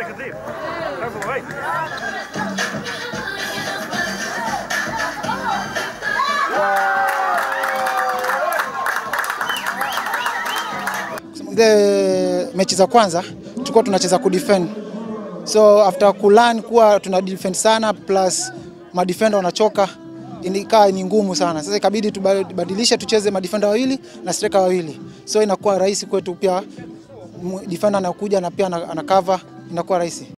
Mechi za kwanza tulikuwa tunacheza kudefend. So after kulearn kuwa tuna defend sana plus madefender wanachoka, inikaa ni ngumu sana. Sasa ikabidi tubadilishe tucheze madefender wawili na striker wawili. So inakuwa rahisi kwetu, pia defender anakuja na pia ana cover, inakuwa rahisi.